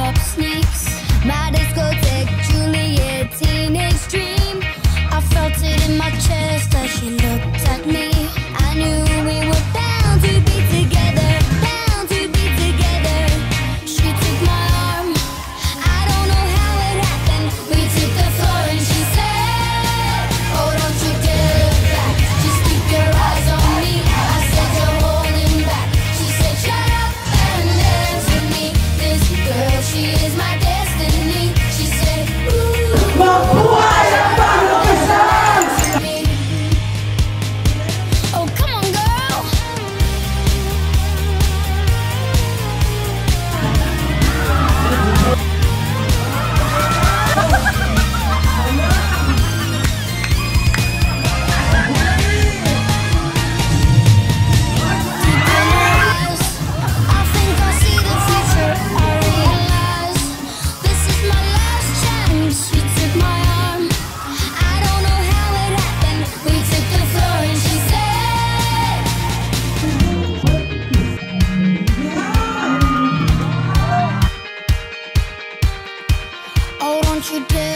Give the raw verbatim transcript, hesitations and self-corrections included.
up sneaks. My discotheque, Juliet, teenage dream. I felt it in my chest as she looked at me. I knew we were bound to be together, bound to be together. She took my arm, I don't know how it happened. We took the floor and she said, oh, don't you dare look back, just keep your eyes on me. I said, you're holding back. She said, shut up and dance with me. This girl, she is my destiny. She said, ooh, oh, come on, girl. I think I see the future. I realize this is my last chance. She took my arm. I don't know how it happened. We took the floor and she said, oh, don't you dare